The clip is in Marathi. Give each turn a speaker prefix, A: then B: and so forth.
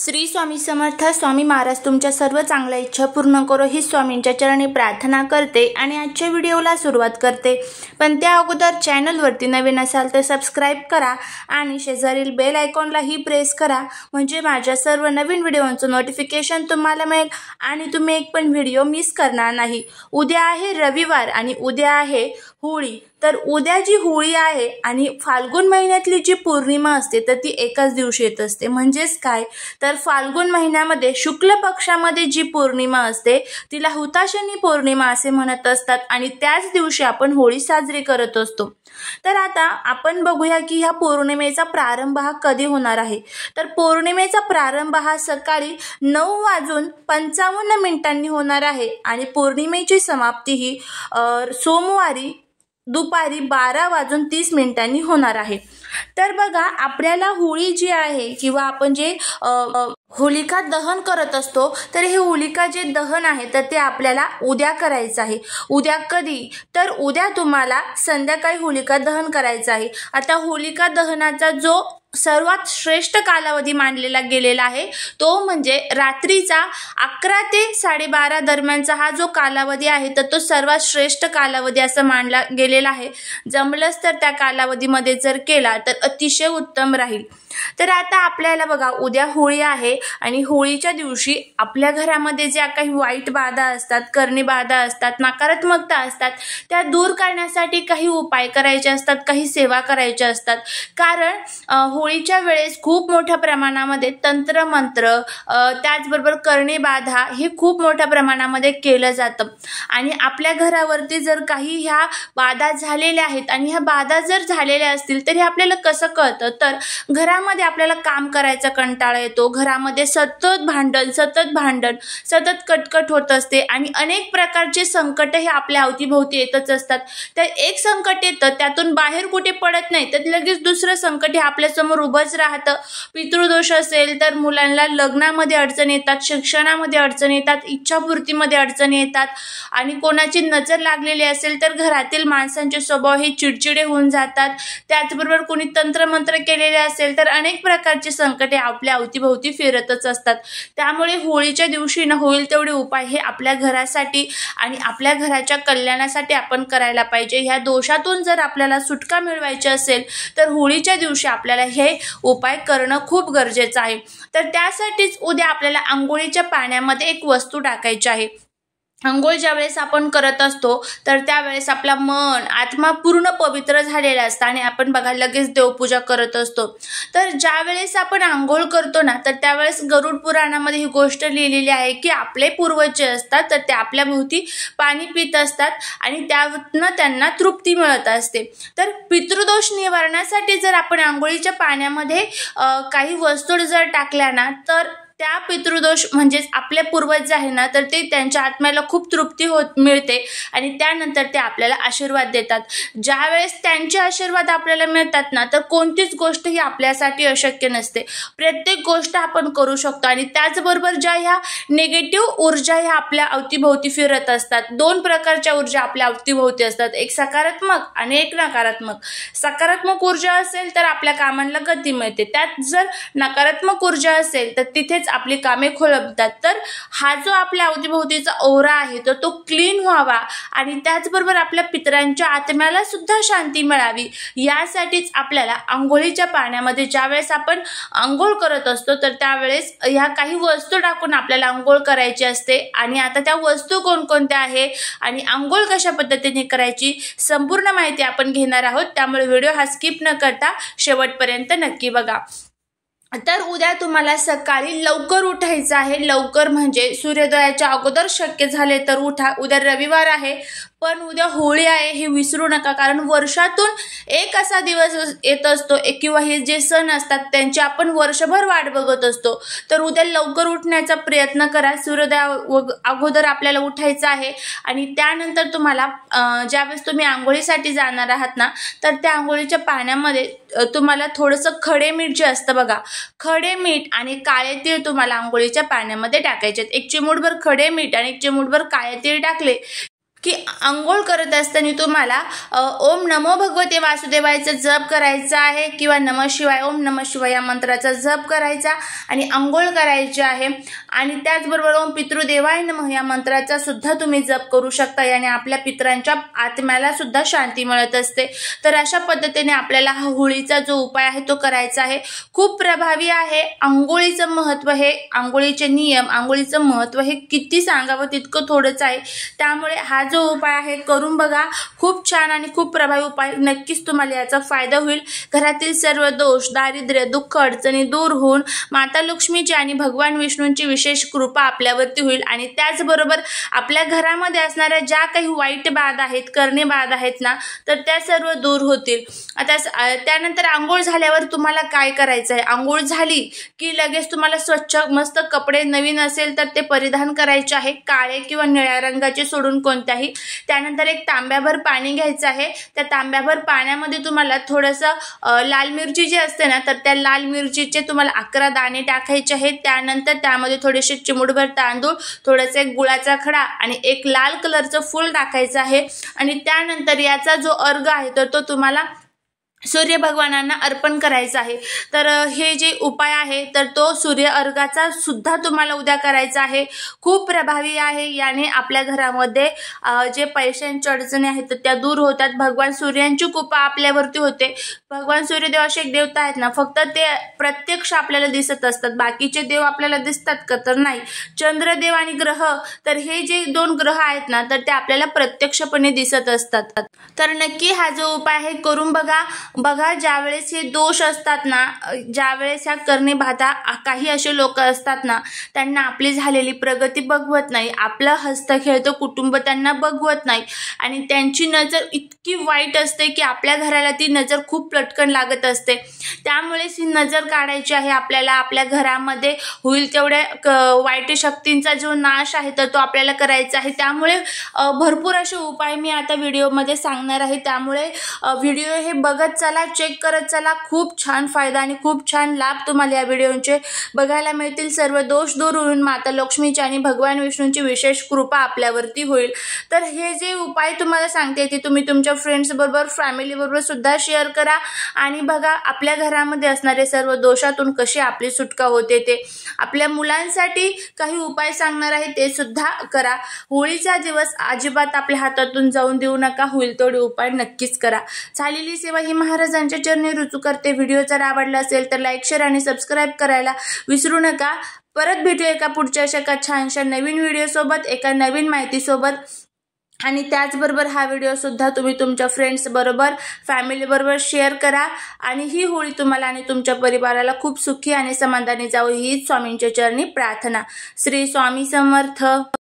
A: श्री स्वामी समर्थ. स्वामी महाराज तुमच्या सर्व चांगल्या इच्छा पूर्ण करो ही स्वामींच्या चरणी प्रार्थना करते आणि आजच्या व्हिडिओला सुरुवात करते. पण त्या अगोदर चॅनलवरती नवीन असाल तर सबस्क्राईब करा आणि शेजारील बेल आयकॉनलाही प्रेस करा, म्हणजे माझ्या सर्व नवीन व्हिडिओंचं नोटिफिकेशन तुम्हाला मिळेल आणि तुम्ही एक पण व्हिडिओ मिस करणार नाही. उद्या आहे रविवार आणि उद्या आहे होळी. तर उद्या जी होळी आहे आणि फाल्गुन महिन्यातली जी पौर्णिमा असते तर ती एकाच दिवशी येत असते. म्हणजेच काय तर फाल्गुन महिन्यामध्ये शुक्ल पक्षामध्ये जी पौर्णिमा असते तिला हुताशनी पौर्णिमा असे म्हणत असतात आणि त्याच दिवशी आपण होळी साजरी करत असतो. तर आता आपण बघूया की ह्या पौर्णिमेचा प्रारंभ हा कधी होणार आहे. तर पौर्णिमेचा प्रारंभ हा सकाळी 9:55 होणार आहे आणि पौर्णिमेची समाप्ती ही सोमवारी दुपारी 12:30 होणार आहे. तर बघा, आपल्याला होळी जी आहे किंवा आपण जे होलिका दहन करत असतो तर हे होलिका जे दहन आहे तर ते आपल्याला उद्या करायचं आहे. उद्या कधी तर उद्या तुम्हाला संध्याकाळी होलिका दहन करायचं आहे. आता होलिका दहनाचा जो सर्वात श्रेष्ठ कालावधी मानलेला गेलेला आहे तो म्हणजे रात्रीचा 11 ते 12:30 दरम्यानचा हा जो कालावधी आहे तर तो सर्वात श्रेष्ठ कालावधी असं मानला गेलेला आहे. जमलंच तर त्या कालावधीमध्ये जर केला तर अतिशय उत्तम राहील. तर आता आपल्याला बघा, उद्या होळी आहे आणि होळीच्या दिवशी आपल्या घरामध्ये ज्या काही वाईट बाधा असतात, करणी बाधा असतात, नकारात्मकता असतात त्या दूर करण्यासाठी काही उपाय करायचे असतात, काही सेवा करायच्या असतात. कारण होळीच्या वेळेस खूप मोठ्या प्रमाणामध्ये तंत्रमंत्र त्याचबरोबर करणी बाधा हे खूप मोठ्या प्रमाणामध्ये केलं जातं आणि आपल्या घरावरती जर काही ह्या बाधा झालेल्या आहेत आणि ह्या बाधा जर झालेल्या असतील तर हे आपल्याला कसं कळतं तर घरामध्ये आपल्याला काम करायचा कंटाळा येतो, घरामध्ये सतत भांडण सतत कटकट होत असते आणि अनेक प्रकारचे संकट हे आपल्या अवतीभोवती येतच असतात. तर एक संकट येतं त्यातून बाहेर कुठे पडत नाही तर लगेच दुसरं संकट हे आपल्यासमोर उभंच राहतं. पितृदोष असेल तर मुलांना लग्नामध्ये अडचण येतात, शिक्षणामध्ये अडचण येतात, इच्छापूर्तीमध्ये अडचण येतात आणि कोणाची नजर लागलेली असेल तर घरातील माणसांचे स्वभाव हे चिडचिडे होऊन जातात. त्याचबरोबर कोणी तंत्रमंत्र केलेले असेल तर अनेक प्रकारचे संकटे आपल्या अवतीभोवती फिरतच असतात. त्यामुळे होळीच्या दिवशी ना होईल तेवढे उपाय हे आपल्या घरासाठी आणि आपल्या घराच्या कल्याणासाठी आपण करायला पाहिजे. ह्या दोषातून जर आपल्याला सुटका मिळवायची असेल तर होळीच्या दिवशी आपल्याला हे उपाय करणं खूप गरजेचं आहे. तर त्यासाठीच उद्या आपल्याला अंघोळीच्या पाण्यामध्ये एक वस्तू टाकायची आहे. अंघोळ ज्या वेळेस आपण करत असतो तर त्यावेळेस आपला मन आत्मा पूर्ण पवित्र झालेला असतं आणि आपण बघा लगेच देवपूजा करत असतो. तर ज्या वेळेस आपण अंघोळ करतो ना तर त्यावेळेस गरुड पुराणामध्ये ही गोष्ट लिहिलेली आहे की आपले पूर्वज जे असतात तर ते आपल्या भोवती पाणी पित असतात आणि त्यातनं त्यांना तृप्ती मिळत असते. तर पितृदोष निवारणासाठी जर आपण अंघोळीच्या पाण्यामध्ये काही वस्तू जर टाकल्या ना तर त्या पितृदोष म्हणजेच आपले पूर्वज जे आहे ना तर ते त्यांच्या आत्म्याला खूप तृप्ती मिळते आणि त्यानंतर ते आपल्याला आशीर्वाद देतात. ज्या वेळेस त्यांचे आशीर्वाद आपल्याला मिळतात ना तर कोणतीच गोष्ट ही आपल्यासाठी अशक्य नसते. प्रत्येक गोष्ट आपण करू शकतो आणि त्याचबरोबर ज्या ह्या निगेटिव्ह ऊर्जा ह्या आपल्या अवतीभोवती फिरत असतात, 2 प्रकारच्या ऊर्जा आपल्या अवतीभोवती असतात, एक सकारात्मक आणि एक नकारात्मक. सकारात्मक ऊर्जा असेल तर आपल्या कामांना गती मिळते, त्यात जर नकारात्मक ऊर्जा असेल तर तिथेच आपली कामे खोळंबतात. तर हा जो आपल्या अवतीभोवतीचा ओरा आहे तर तो क्लीन व्हावा आणि त्याचबरोबर आपल्या पितरांच्या आत्म्याला सुद्धा शांती मिळावी यासाठीच आपल्याला अंघोळीच्या पाण्यामध्ये ज्यावेळेस आपण अंघोळ करत असतो तर त्यावेळेस ह्या काही वस्तू टाकून आपल्याला अंघोळ करायची असते. आणि आता त्या वस्तू कोणकोणत्या आहे आणि अंघोळ कशा पद्धतीने करायची संपूर्ण माहिती आपण घेणार आहोत. त्यामुळे व्हिडिओ हा स्किप न करता शेवटपर्यंत नक्की बघा. तर उद्या तुम्हाला सकाळी लवकर उठायचं आहे. लवकर म्हणजे सूर्योदयाच्या अगोदर शक्य झाले तर उठा. उद्या रविवार आहे पण उद्या होळी आहे हे विसरू नका, कारण वर्षातून एक असा दिवस येत असतो किंवा हे जे सण असतात त्यांची आपण वर्षभर वाट बघत असतो. तर उद्या लवकर उठण्याचा प्रयत्न करा. सूर्योदया अगोदर आपल्याला उठायचं आहे आणि त्यानंतर तुम्हाला ज्यावेळेस तुम्ही आंघोळीसाठी जाणार आहात ना तर त्या आंघोळीच्या पाण्यामध्ये तुम्हाला थोडंसं खडे मीठ जे असतं बघा, खडे मीठ आणि काळे तीळ तुम्हाला आंघोळीच्या पाण्यामध्ये टाकायचे. 1 चिमूटभर खडे मीठ आणि 1 चिमूटभर काळे तीळ टाकले की अंघोळ करत असताना तुम्हाला ओम नमो भगवते वासुदेवायचा जप करायचा आहे किंवा नमः शिवाय ओम नमः शिवाय या मंत्राचा जप करायचा आणि अंघोळ करायची आहे। आणि त्याचबरोबर ओम पितृदेवाय नमः या मंत्राचा सुद्धा तुम्ही जप करू शकता। याने आपल्या पितरांच्या आत्म्याला सुद्धा शांती मिळत असते। तर अशा पद्धतीने आपल्याला हा होळीचा जो उपाय आहे तो करायचा आहे। खूप प्रभावी आहे। अंघोळीचं महत्त्व हे, अंघोळीचे नियम, अंघोळीचं महत्त्व हे किती सांगावं तितकं थोडंच आहे। त्यामुळे हा जो उपाय आहे करून बघा, खूप छान आणि खूप प्रभावी उपाय, नक्कीच तुम्हाला याचा फायदा होईल। घरातील सर्व दोष, दारिद्र्य, दुःख, अडचणी दूर होऊन माता लक्ष्मीची आणि भगवान विष्णूंची विशेष कृपा आपल्यावरती होईल आणि त्याचबरोबर आपल्या घरामध्ये असणाऱ्या ज्या काही वाईट बाधा आहेत, करणे बाधा आहेत ना, तर त्या सर्व दूर होतील। आता त्यानंतर अंघोळ झाल्यावर तुम्हाला काय करायचं आहे, अंघोळ झाली की लगेच तुम्हाला स्वच्छ मस्त कपडे नवीन असेल तर ते परिधान करायचे आहे, काळे किंवा निळ्या रंगाचे सोडून कोणत्याही। त्यानंतर एक तांब्याभर पाणी घ्यायचं आहे। त्या तांब्याभर पाण्यामध्ये तुम्हाला थोडंसं लाल मिरची जी असते ना, तर त्या लाल मिरचीचे तुम्हाला 11 दाणे टाकायचे आहेत। त्यानंतर त्यामध्ये थोडेसे चिमूटभर तांदूळ, थोडासा एक गुळाचा खडा आणि एक लाल कलरचं फूल टाकायचं आहे। आणि त्यानंतर याचा जो अर्घ आहे तर तो तुम्हाला सूर्य भगवानांना अर्पण करायचा आहे। तर हे जे उपाय आहे तर तो सूर्य अर्घाचा सुद्धा तुम्हाला उद्या करायचा आहे। खूप प्रभावी आहे। याने आपल्या घरामध्ये जे पैशांची अडचणी आहेत तर त्या दूर होतात। भगवान सूर्यांची कृपा आपल्यावरती होते। भगवान सूर्यदेव असे एक देवता आहेत ना, फक्त ते प्रत्यक्ष आपल्याला दिसत असतात, बाकीचे देव आपल्याला दिसतात का, तर नाही। चंद्रदेव आणि ग्रह, तर हे जे 2 ग्रह आहेत ना, तर ते आपल्याला प्रत्यक्षपणे दिसत असतात। तर नक्की हा जो उपाय आहे करून बघा। ज्यावेळेस हे दोष असतात ना, ज्यावेळेस ह्या करणे बाधा, काही असे लोक असतात ना, त्यांना आपली झालेली प्रगती बघवत नाही, आपलं हस्तखेळतं कुटुंब त्यांना बघवत नाही आणि त्यांची नजर इतकी वाईट असते की आपल्या घराला ती नजर खूप लटकन लागत असते। त्यामुळेच ही नजर काढायची आहे आपल्याला। आपल्या घरामध्ये होईल तेवढ्या वाईट शक्तींचा जो नाश आहे तर तो आपल्याला करायचा आहे। त्यामुळे भरपूर असे उपाय मी आता व्हिडिओमध्ये सांगणार आहे। त्यामुळे व्हिडिओ हे बघत चला, चेक करत चला। खूप छान फायदा आणि खूप छान लाभ तुम्हाला या व्हिडिओचे बघायला मिळतील। सर्व दोष दूर होऊन माता लक्ष्मीची आणि भगवान विष्णूंची विशेष कृपा आपल्यावरती होईल। तर हे जे उपाय तुम्हाला सांगते ते तुम्ही तुमच्या फ्रेंड्स बरोबर, फॅमिली बरोबर सुद्धा शेअर करा आणि बघा आपल्या घरामध्ये असणारे सर्व दोषातून कशी आपली सुटका होते ते। आपल्या मुलांसाठी काही उपाय सांगणार आहे ते सुद्धा करा। होळीचा दिवस अजिबात आपल्या हातातून जाऊन देऊ नका। होईल तेवढे उपाय नक्कीच करा। झालेली सेवा ही महाराजांच्या चरणी रुजू करते। व्हिडिओ जर आवडला असेल तर लाईक, शेअर आणि सबस्क्राईब करायला विसरू नका। परत भेटू एका पुढच्या अशा छानशा नवीन व्हिडिओ सोबत, एका नवीन माहिती सोबत। आणि त्याचबरोबर हा व्हिडिओ सुद्धा तुम्ही तुमच्या फ्रेंड्स बरोबर, फॅमिली बरोबर शेअर करा आणि ही होळी तुम्हाला आणि तुमच्या परिवाराला खूप सुखी आणि समाधानी जावो, हीच स्वामींच्या चरणी प्रार्थना। श्री स्वामी समर्थ।